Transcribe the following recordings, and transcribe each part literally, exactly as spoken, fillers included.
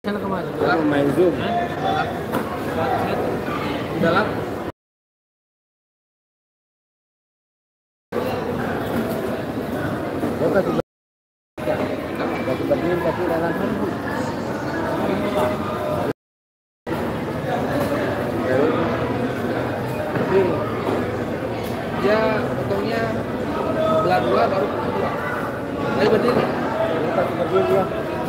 Sana kemana? Dalam main zoom. Dalam. Bukan tiba. Bagi bagian tapi dalam. Dia potongnya belah dua baru potong dua. Ayo berdiri. Bagi bagian dia.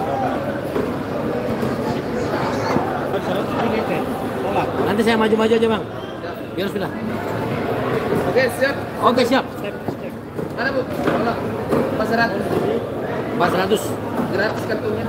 Nanti saya maju-maju aja bang. Biar sudah. Oke siap. Oke siap. Mana bu? Tolong. Empat seratus. Empat seratus. Gratis kartunya.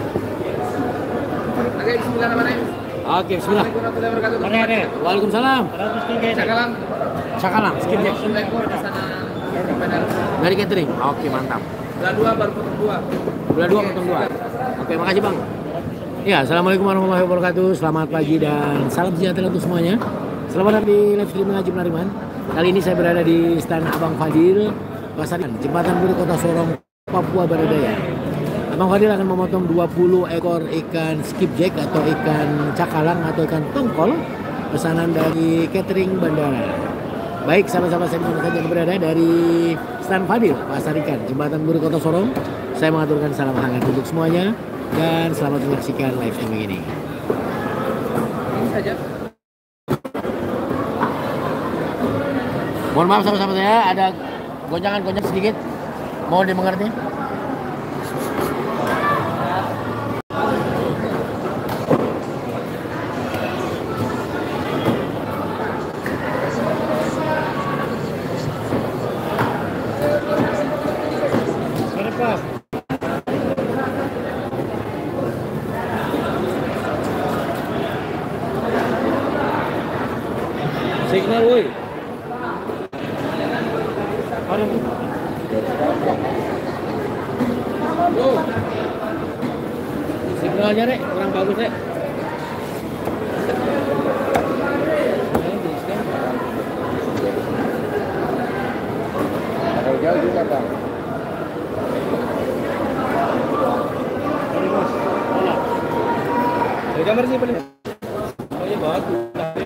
Oke bismillahirrahmanirrahim. Oke bismillah. Assalamualaikum warahmatullahi wabarakatuh. Ada ada. Waalaikumsalam. Cakalang. Cakalang. Skip deh. Lekor di sana. Dari catering. Oke mantap. Belah dua baru potong dua. Belah dua potong dua. Oke makasih bang. Ya, assalamualaikum warahmatullahi wabarakatuh. Selamat pagi dan salam sejahtera untuk semuanya. Selamat datang di live streaming Haji Penariman. Kali ini saya berada di stand Abang Fadil, Pasar Jembatan Buri Kota Sorong, Papua Barat Daya. Abang Fadil akan memotong dua puluh ekor ikan skipjack atau ikan cakalang atau ikan tongkol pesanan dari catering bandara. Baik, sahabat-sahabat saya dimana saja yang berada dari stand Fadil, Pasar Ikan, Jembatan Buri Kota Sorong. Saya mengaturkan salam hangat untuk semuanya. Dan selamat menyaksikan live streaming ini. Ini saja. Mohon maaf sahabat-sahabat saya, ada gonjangan-gonjang sedikit. Mohon dimengerti. Signal woi. Ada. Oh. Signalnya Rek, kurang bagus Rek. Ada jauh juga bang. Ada gambar sih paling. Oh iya bagus.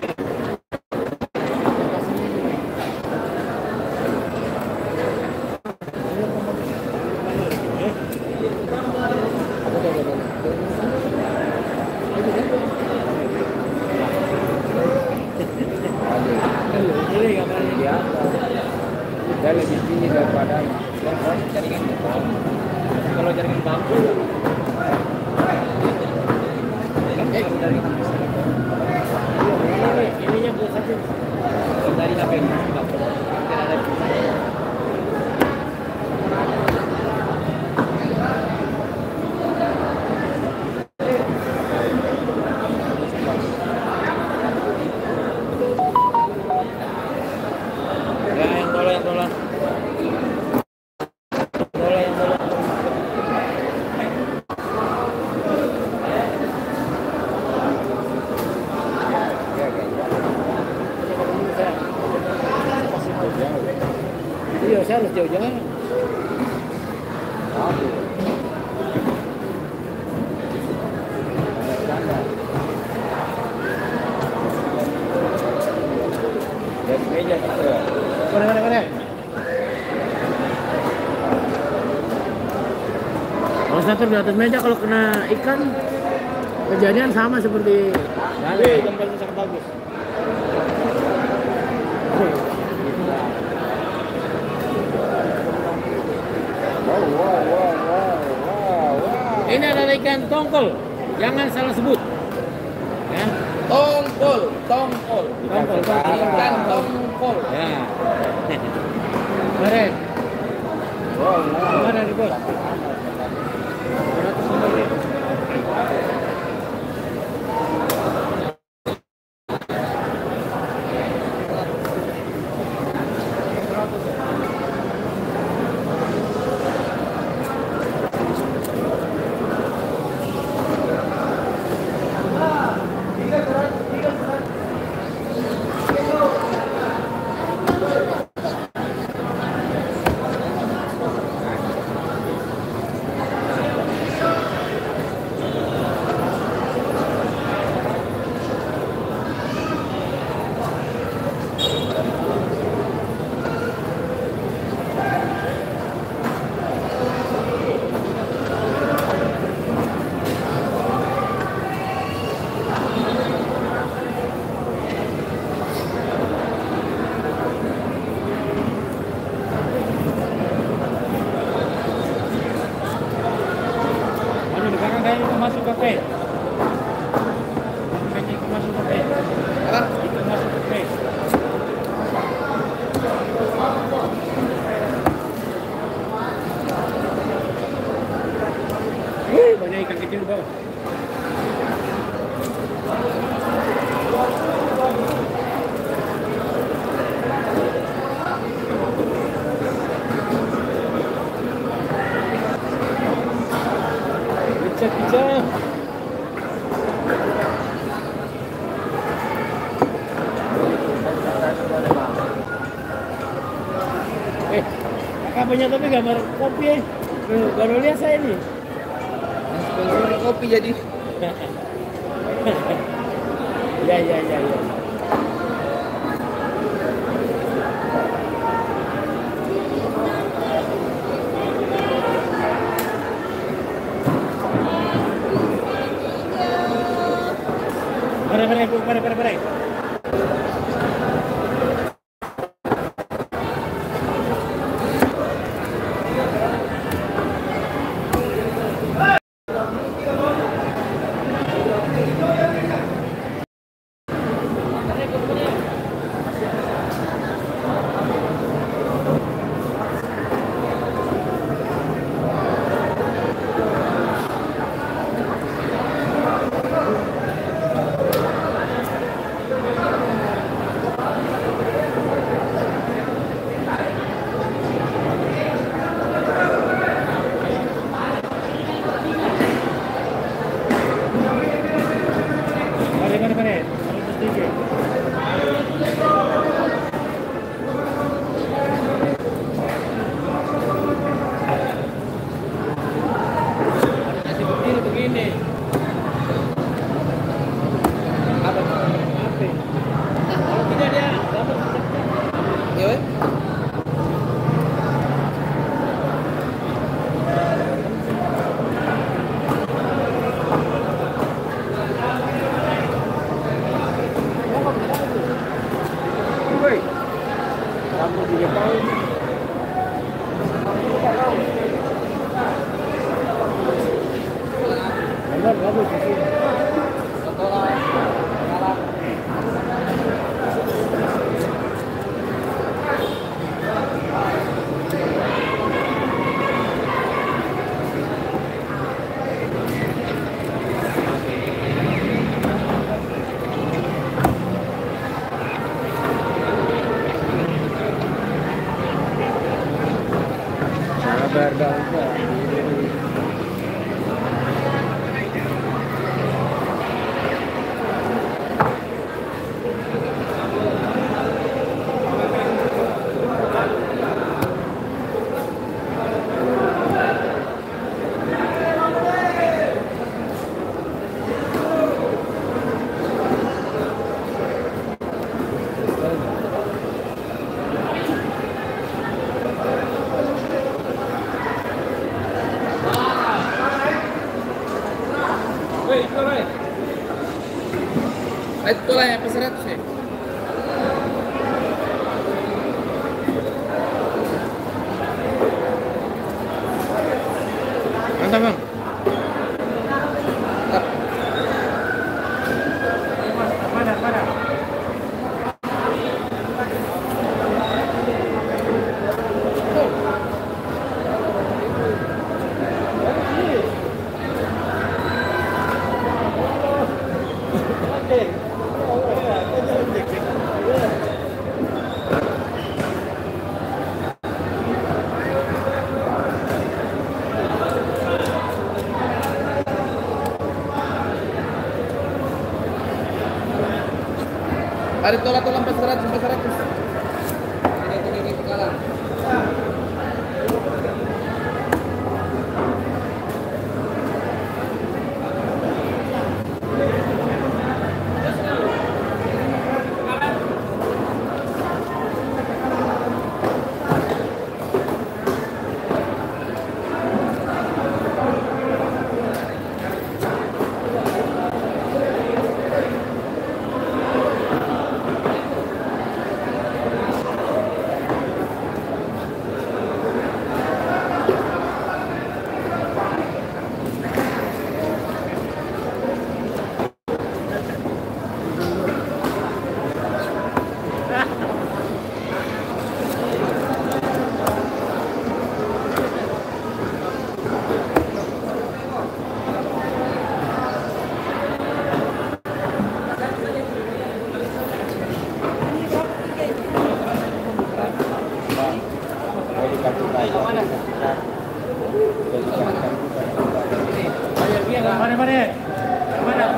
Dan lebih tinggi daripada Jaringan kalau jaringan bambu eh dari Ininya buat satu. dari H P Ya yang dolar yang dolar. Dolar yang dolar. Iya, saya harus jauh-jauh. dari meja juga. Mana mana mana. Kalau satu di atas meja kalau kena ikan kejadian sama seperti Wih, gambarnya sangat bagus. Wow, wow, wow, wow, wow, wow. ini adalah ikan tongkol. Jangan salah sebut. Ya. Tongkol, tongkol. Tongkol, tongkol. Ikan tongkol. Ya. Keren. Wow, wow. Mana nih bos? eh. Kayaknya ikut masuk eh. Apa? Ikut masuk eh. Wih, banyak ikan kecil bang. Pecah-pecah. Eh, kakak punya tapi gambar kopi eh. Tuh, baru lihat saya nih. Sponsor kopi jadi. Ya, ya, ya, ya. Mari, mari, Bu. Mari, mari, mari. Mari, mari, mari. Mari sedikit. Masih begini, begini. Apa? Apa? Kalau tidak dia gambar Ya, weh. Woi. Kamu juga tahu. Gambar bagus di sini. Sabar bangsa. Weh, itu lah. Itu lah yang peseratus ya. Mantap, Bang. Mana, mana? Tarik tolak tolak sampai seratus sampai seratus. Ini ini ini kalah.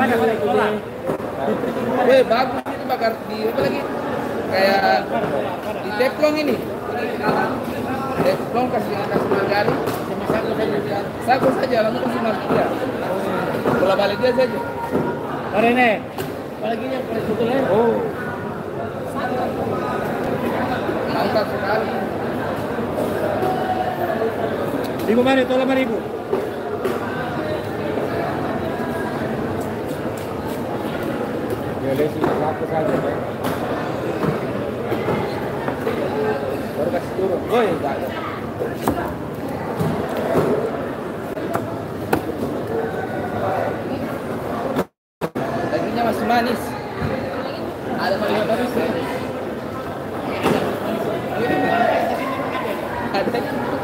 Weh, bagus itu bakar di apa lagi? Kayak di teflon ini. Teflon kasih kasih margarin sama sagu saja. Sagu saja langsung kasih margarin. Bola balik dia saja. Karena apalagi yang paling sebetulnya. Oh. Mantap sekali. Ribu mana? Tolong lima ribu. Ya lesi satu saja kan. Baru kasih turun. Oh ya enggak ada. Dagingnya masih manis. Ada manis manis. Ada.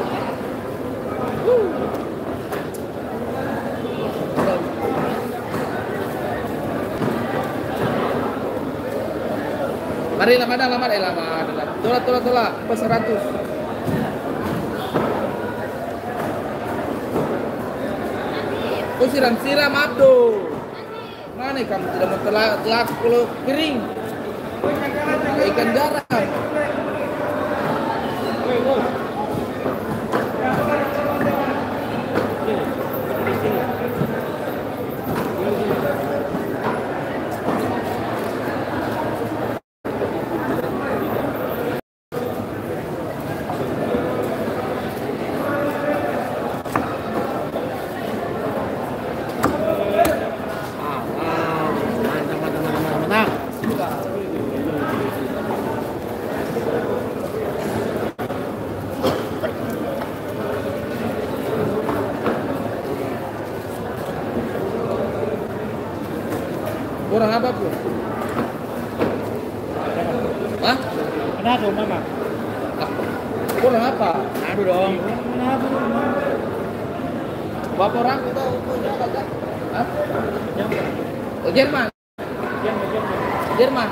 Mari lama dah, lama dah, lama dah. Tolak, tolak, tolak. Pas seratus. Oh, siram-siram Abdo. Mana kamu tidak mau telak, telak kalau kering? Ikan garam. Kurang apa pun? Hah? Kenapa, Mama? Kurang apa? Aduh dong. Berapa orang kita Hah? Oh, Jerman. Jerman.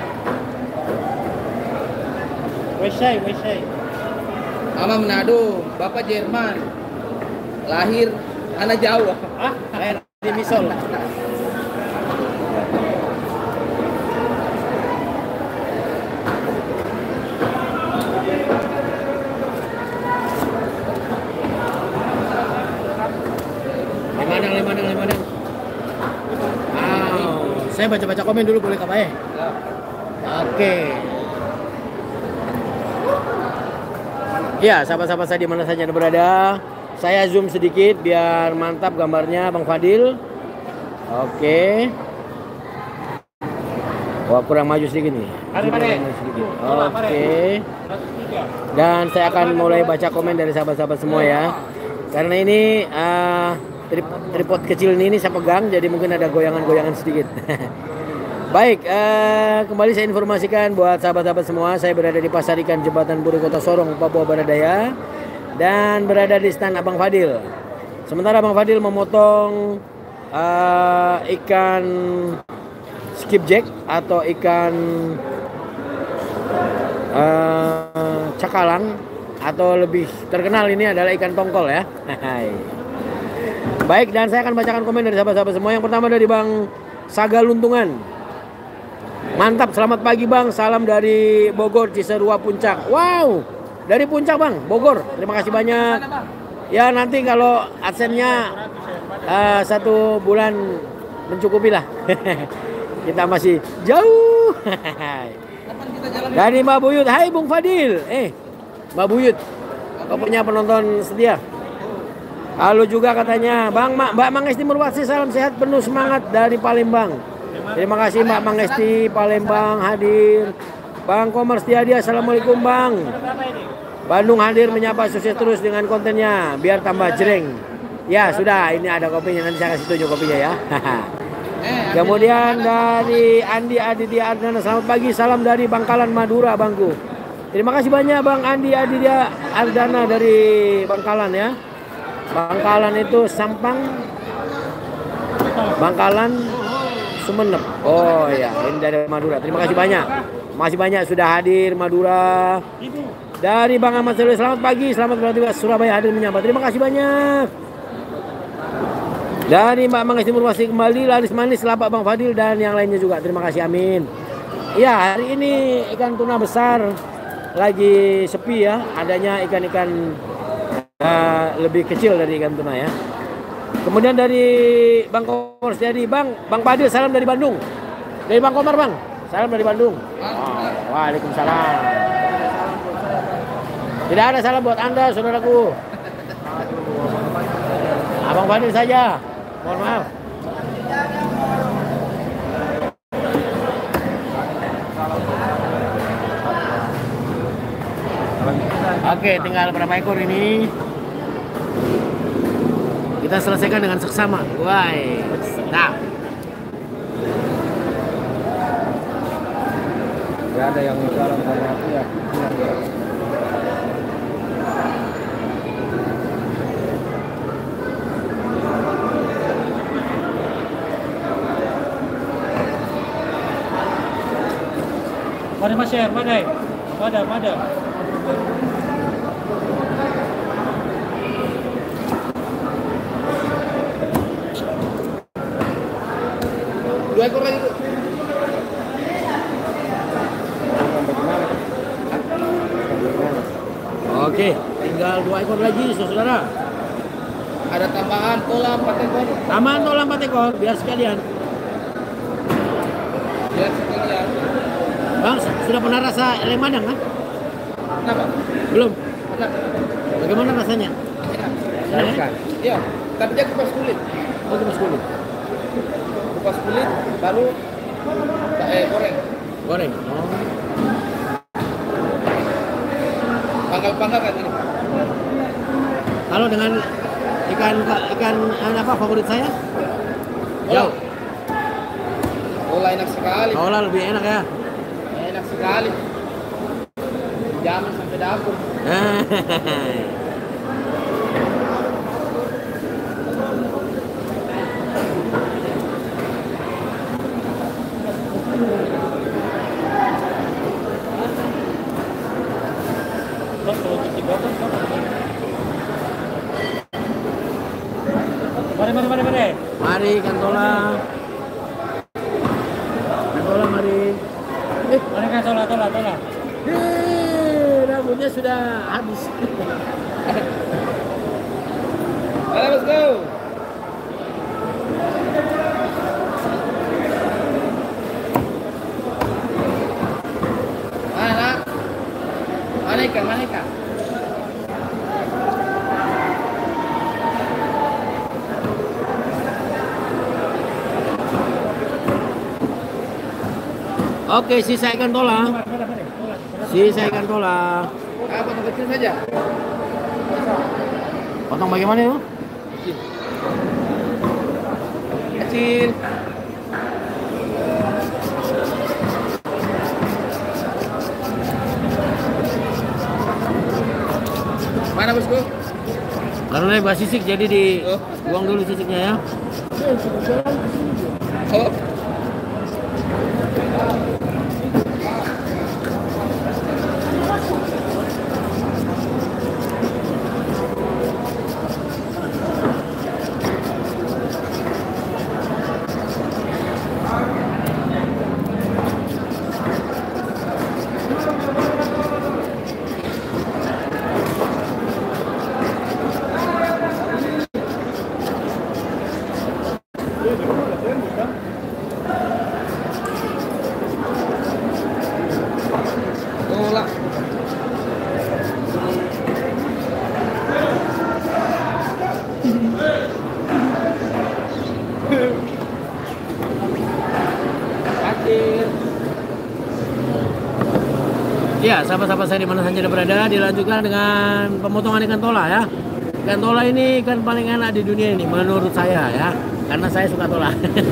Wesai, Wesai. Mama Manado, Bapak Jerman. Lahir anak Jawa. Hah? Lahir di Misol. Saya baca-baca komen dulu boleh Kak Pak? Oke. Ya, sahabat-sahabat saya di mana saja Anda berada. Saya zoom sedikit biar mantap gambarnya Bang Fadil. Oke. Wah, kurang maju sedikit nih. Oke. Dan saya akan mulai baca komen dari sahabat-sahabat semua ya. Karena ini uh, tripod kecil ini, ini saya pegang, jadi mungkin ada goyangan-goyangan sedikit. Baik, uh, kembali saya informasikan buat sahabat-sahabat semua, saya berada di Pasar Ikan Jembatan Buri Kota Sorong, Papua Barat Daya, dan berada di stand Abang Fadil. Sementara Abang Fadil memotong uh, ikan skipjack atau ikan uh, cakalang, atau lebih terkenal ini adalah ikan tongkol ya. Baik, dan saya akan bacakan komen dari sahabat-sahabat semua. Yang pertama dari Bang Saga Luntungan. Mantap, selamat pagi Bang. Salam dari Bogor, Cisarua, Puncak. Wow, dari Puncak Bang, Bogor. Terima kasih banyak. Ya, nanti kalau adsense-nya uh, satu bulan mencukupi lah. Kita masih jauh. Dari Mbak Buyut. Hai Bung Fadil. Eh, Mbak Buyut, kau punya penonton setia. Halo juga katanya Bang Ma, Mbak Mangesti Murwati, salam sehat penuh semangat dari Palembang. Terima kasih Mbak Mangesti Palembang hadir. Bang Komar Setiadi, assalamualaikum Bang. Bandung hadir menyapa, sukses terus dengan kontennya biar tambah jreng. Ya sudah, ini ada kopinya, nanti saya kasih tunjuk kopinya ya. Kemudian dari Andi Aditya Ardana, selamat pagi, salam dari Bangkalan Madura Bangku. Terima kasih banyak Bang Andi Aditya Ardana dari Bangkalan ya. Bangkalan itu Sampang, Bangkalan, Sumeneb. Oh ya, ini dari Madura. Terima kasih banyak. Masih banyak sudah hadir Madura. Dari Bang Ahmad Selwi, selamat pagi, selamat berarti Surabaya hadir menyapa. Terima kasih banyak. Dari Mbak Manggis Timur masih kembali, laris manis, lapak Bang Fadil dan yang lainnya juga. Terima kasih, amin. Ya, hari ini ikan tuna besar lagi sepi ya. Adanya ikan-ikan uh, lebih kecil dari ikan tuna ya. Kemudian dari Bang Komar Setiadi, Bang, Bang Fadil salam dari Bandung. Dari Bang Komar, Bang. Salam dari Bandung. Oh, waalaikumsalam. Tidak ada salam buat Anda, saudaraku. Abang Fadil saja. Mohon maaf. Oke, tinggal berapa ekor ini? Kita selesaikan dengan seksama. Wah, sedap. Ya ada yang salam sama aku ya. Mana Mas Syer? Mana? Mana? Mana? Dua ekor lagi, Bu. Oke, tinggal dua ekor lagi, saudara. Ada tambahan tola empat ekor. Tambahan tola empat ekor, biar sekalian. Biar sekalian. Bang, sudah pernah rasa lele madang kan? Kenapa? Belum. Enak. Bagaimana rasanya? Enak. Enak. Iya, tapi dia kupas kulit. Oh, cuma sepuluh. Kupas kulit baru eh goreng. Goreng. Oh. Panggal-panggal kan ini. Kalau dengan ikan ikan apa favorit saya? Jauh. Olah enak sekali. Olah lebih enak ya. Enak sekali. Jamin sampai dapur. Mari, mari, mari, mari. Mari Kantola. Kantola mari. Eh, Mari kan tola, tola, tola. eh, rambutnya sudah habis. Ayo, let's go. Mana? Mana ikan? Mana ikan? Oke, sisa ikan tola. Mari, mari, mari. Tola. Sisa ikan tola. Ah, potong kecil saja. Potong bagaimana itu? Kecil. Mana bosku? Karena lebar sisik jadi dibuang dulu sisiknya ya. Oh. Tolak. Hadir. Ya, sahabat-sahabat saya di mana saja berada, dilanjutkan dengan pemotongan ikan tola ya. Ikan tola ini ikan paling enak di dunia ini menurut saya ya, karena saya suka tola.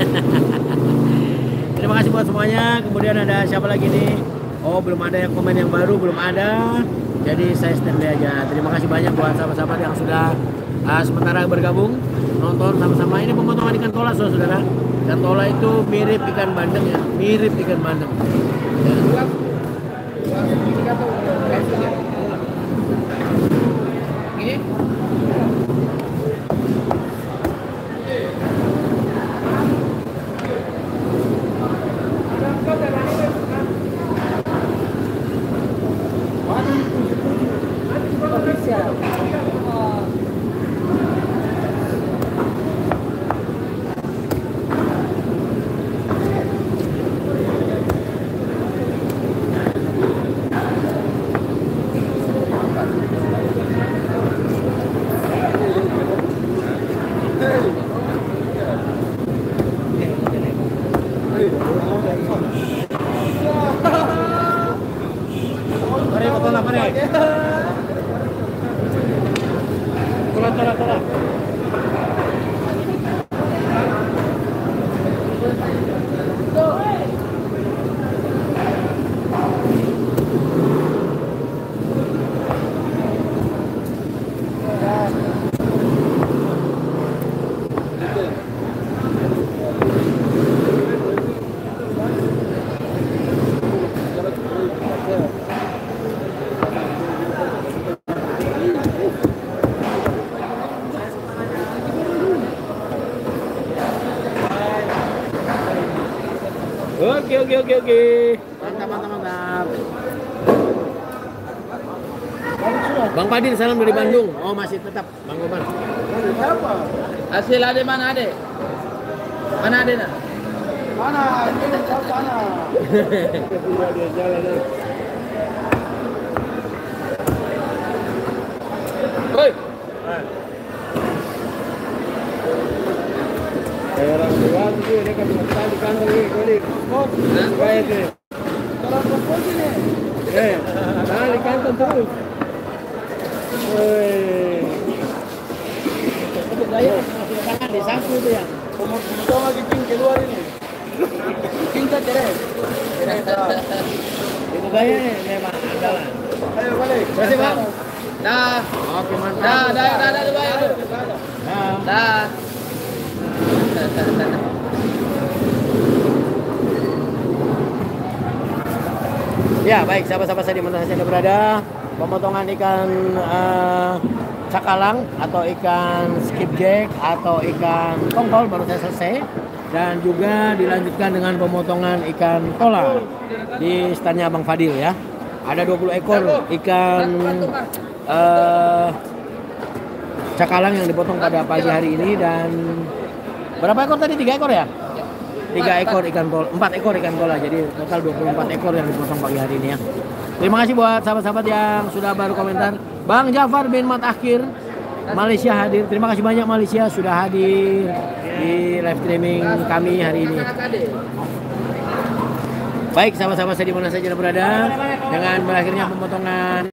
Terima kasih buat semuanya. Kemudian ada siapa lagi nih? Oh, belum ada yang komen yang baru, belum ada. Jadi saya standby aja. Terima kasih banyak buat sahabat-sahabat yang sudah uh, sementara bergabung nonton sama-sama. Ini pemotongan ikan tola, saudara. Ikan tola itu mirip ikan bandeng ya, mirip ikan bandeng. Ya. Ini Mari, tolak, mari. Tolak, tolak, tolak. Oke oke oke oke. Mantap mantap mantap. Bang Fadil salam dari Bandung. Oh masih tetap Bang Gomar. Hasil ade mana ade? Mana ade nak? Mana? Ini jauh sana. Dia jalan. Hoi. Kayak orang lewat itu dia kan makan di kantor ini kali. Oh, kayak itu. Orang kos ini. Eh, nah di kantor terus. Woi. Untuk gaya jangan disangku itu ya. Pemotor lagi king keluar ini. King tak cerai. Itu gaya memang andalan. Ayo balik. Terima kasih Bang. Dah. Oke mantap. Dah, dah, dah, dah, dah, bayar tu. Nah. Dah. Ya baik sahabat-sahabat saya di mana saja Anda berada, pemotongan ikan uh, cakalang atau ikan skipjack atau ikan tongkol baru saya selesai, dan juga dilanjutkan dengan pemotongan ikan tola di standnya Bang Fadil ya. Ada dua puluh ekor ikan uh, cakalang yang dipotong pada pagi hari ini, dan berapa ekor tadi? Tiga ekor ya? Tiga ekor ikan tol, empat ekor ikan tola, jadi total dua puluh empat ekor yang dipotong pagi hari ini ya. Terima kasih buat sahabat-sahabat yang sudah baru komentar. Bang Jafar bin Mat Akhir Malaysia hadir. Terima kasih banyak Malaysia sudah hadir di live streaming kami hari ini. Baik sahabat-sahabat saya di mana saja berada, dengan berakhirnya pemotongan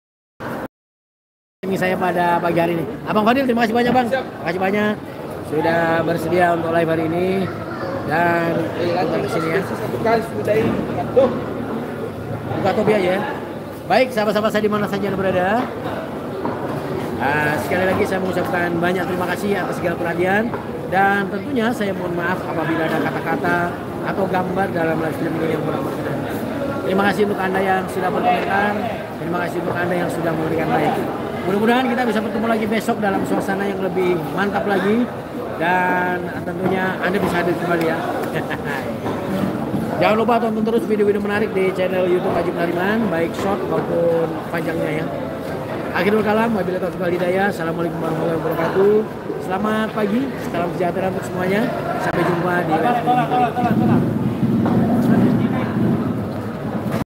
ini saya pada pagi hari ini. Abang Fadil terima kasih banyak Bang. Terima kasih banyak sudah bersedia untuk live hari ini. Dan di sini ya. Satu kali sudah ini. Tuh. Buka topi aja ya. Baik sahabat-sahabat saya di mana saja Anda berada. Uh, sekali lagi saya mengucapkan banyak terima kasih atas segala perhatian, dan tentunya saya mohon maaf apabila ada kata-kata atau gambar dalam live streaming ini yang kurang berkenan. Terima kasih untuk Anda yang sudah berkomentar. Terima kasih untuk Anda yang sudah memberikan like. Mudah-mudahan kita bisa bertemu lagi besok dalam suasana yang lebih mantap lagi, dan tentunya Anda bisa hadir kembali ya. Jangan lupa tonton terus video-video menarik di channel YouTube Haji Penariman, baik short maupun panjangnya ya. Akhirul kalam, wabillahi taufiq wal hidayah. Assalamualaikum warahmatullahi wabarakatuh. Selamat pagi, salam sejahtera untuk semuanya. Sampai jumpa di Tolak, tolak, tolak, tolak.